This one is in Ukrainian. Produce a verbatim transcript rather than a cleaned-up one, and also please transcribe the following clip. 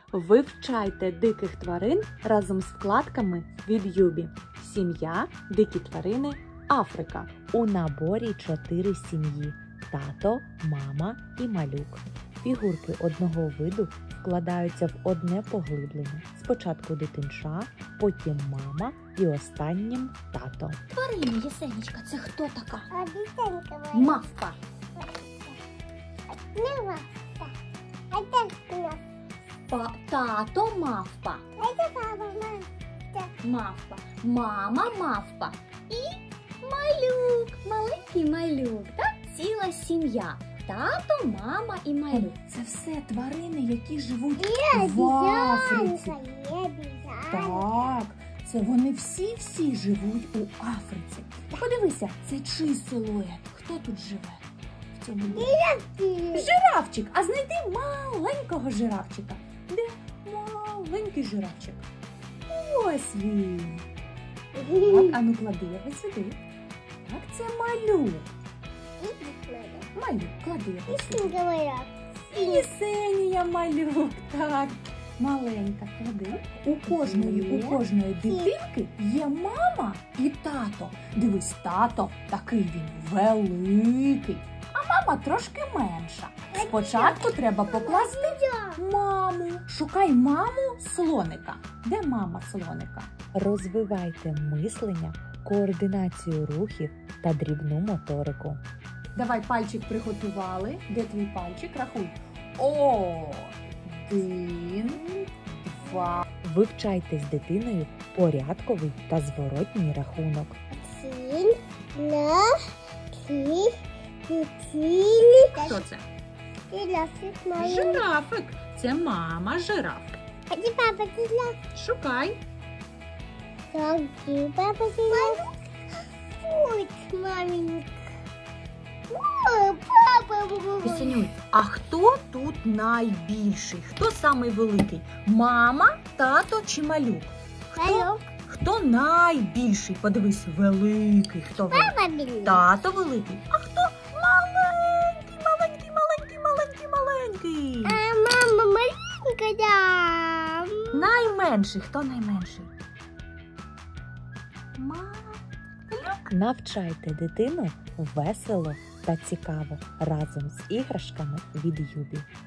Вивчайте диких тварин разом з вкладками від Юбі. Сім'я, дикі тварини, Африка. У наборі чотири сім'ї – тато, мама і малюк. Фігурки одного виду вкладаються в одне поглиблення. Спочатку дитинча, потім мама і останнім тато. Тварина, Єсенечка, це хто така? Обіцянка. Мавпа. Не мавпа. А це хто? Па- Тато мавпа. А це баба мавпа. Мавпа. Мама мавпа. І малюк. Маленький малюк. Так? Ціла сім'я. Тато, мама і малюк. Це все тварини, які живуть в Африці. Є обіцянка. Так, це вони всі-всі живуть у Африці. Подивися, це чий силует? Хто тут живе? В цьому місці? Жирафчик. А знайди маленького жирафчика. Де маленький жирафчик? Ось він. Так, а ну клади його сюди. Так, це малюк. Малюк, клади його сюди. Єсенія малюк, так. Маленька, клади. У кожної, у кожної дитинки є мама і тато. Дивись, тато такий він великий, а мама трошки менша. Спочатку треба покласти маму. Шукай маму слоника. Де мама слоника? Розвивайте мислення, координацію рухів та дрібну моторику. Давай пальчик приготували. Де твій пальчик? Рахуй. Один, два. Вивчайте з дитиною порядковий та зворотній рахунок. Сіль, на, ті, чотири. Хто це? Жирафик маленький. Жирафик. Це мама жирафик. А це папа жираф. Шукай. Так, це папа жираф. Ой, маленький. Ой, папа. Єсенюй, а хто тут найбільший? Хто самий великий? Мама, тато чи малюк? Малюк. Хто найбільший? Подивись, великий. Хто великий? Папа білий. Тато великий. А хто маленький, маленький, маленький, маленький, маленький? А мама маленька, да. Найменший. Хто найменший? Малюк. Навчайте дитину весело та цікаво разом з іграшками від Юбі.